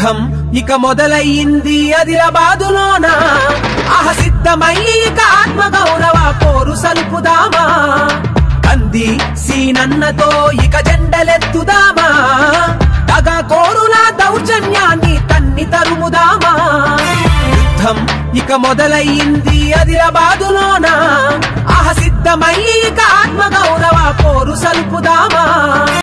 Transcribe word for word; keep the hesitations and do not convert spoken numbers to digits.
యుద్ధం ఇక మొదలయ్యింది ఆదిలాబాదులోన ఆహ సిద్ధమయ్యి ఇక ఆత్మగౌరవ పోరు సలుపుదామా అంది సీనన్నతో ఇక జెండలెత్తుదామా దగా కోరుల దౌర్జన్యాన్ని తన్ని తరుముదామా యుద్ధం ఇక మొదలయ్యింది ఆదిలాబాదులోన ఆహ సిద్ధమయ్యి ఇక ఆత్మగౌరవ పోరు సలుపుదామా